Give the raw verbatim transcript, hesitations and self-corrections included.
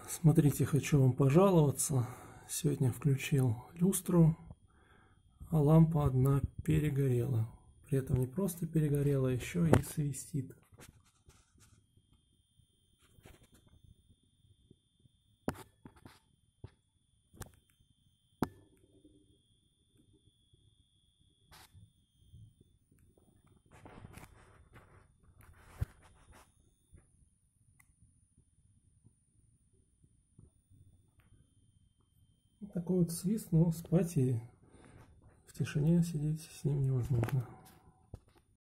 Смотрите, хочу вам пожаловаться. Сегодня включил люстру, а лампа одна перегорела. При этом не просто перегорела, еще и свистит. Такой вот свист, но спать и в тишине сидеть с ним невозможно.